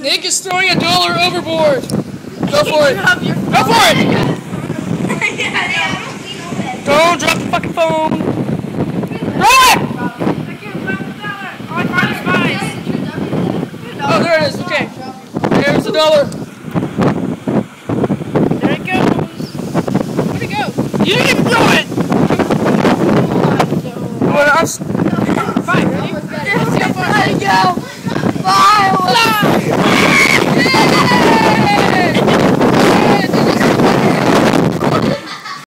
Nick is throwing $1 overboard. Go for it. Go for it. Don't drop the fucking phone. Throw it. Oh, there it is. Okay. There's $1. There it goes. Where'd it go? You didn't even throw it.